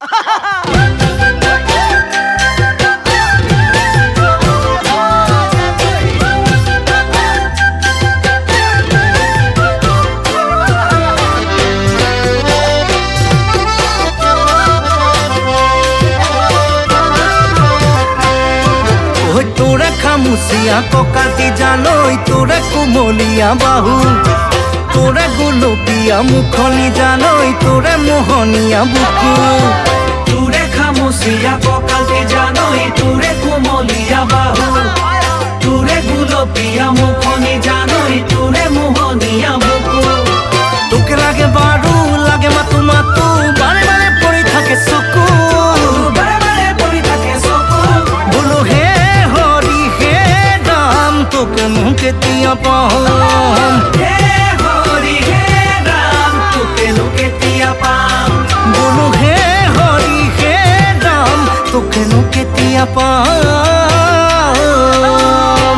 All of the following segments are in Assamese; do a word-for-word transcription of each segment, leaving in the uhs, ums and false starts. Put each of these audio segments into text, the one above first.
তোরা খামুসিয়া ককাতি জানই তোরা কুমলিয়া বাহু তোরা গোলপিয়া মুখনি জানই তোরা মোহনিয়া বুকু তোরে খামুসিয়া ককাতি জানই তোরে কুমলিয়া বাহু তোরে গোলপিয়া মুখনি জানই তোরে মোহনিয়া বুকু তোকে লাগে বারু লাগে মাতু মাতু বারে বারে পড়ে থাকে চকু বারে বারে পড়ে থাকে চকু বলো হে হরি হে রাম তোকে মুখে তিয়া পাম হে হরি হে রাম তোকে লোকে তিয়া পাম বলো হে হরি হে রাম তোকে মুখে তিয়া পাম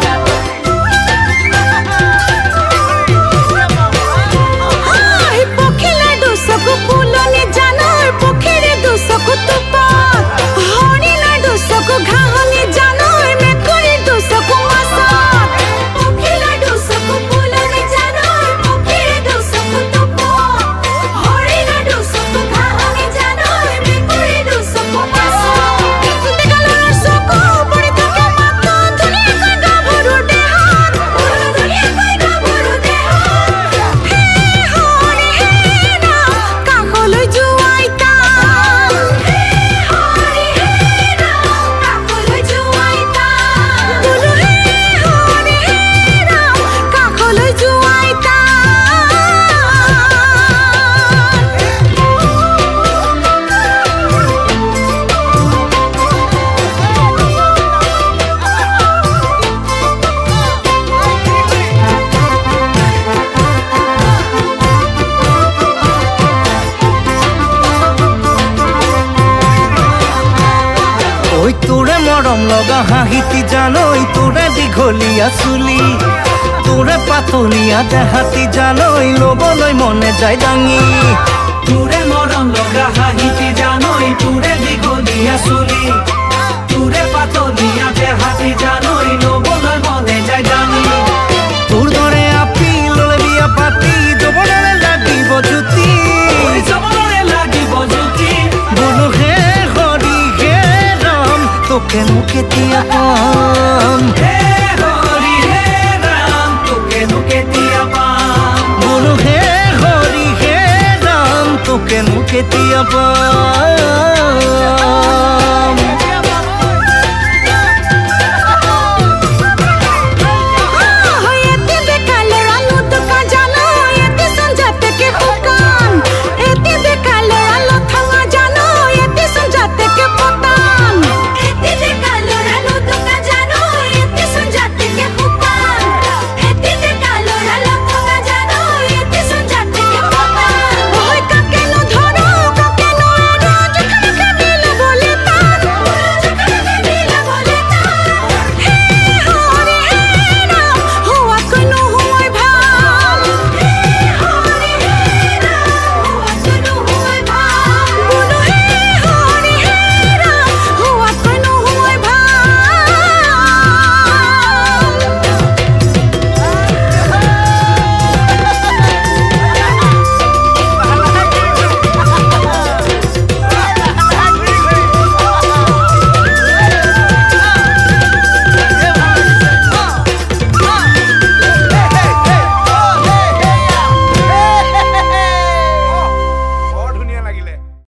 তোরে মরম লগা হাহিতি জানই তোরে দীঘলিয়া চুলি তোরে পাতলিয়া দেহাতি জানই লবলৈ মনে যায় দাঙি তোরে মরম লগা হাহিতি জানই তোরে দীঘলিয়া চুলি তোরে পাতলিয়া দেহাতি জানই লবলৈ মনে যায় দাঙি তোর ধরে আপি ললে বিয়া পাতি জবনরে লাগিব জুতি জবনরে লাগিব জুতি বলো হে হরি হে রাম তোকে মুখে তিয়া পাম হে হরি হে রাম তোকে মুখে তিয়া পাম বলো হে হরি হে রাম তোকে মুখে তিয়া পাম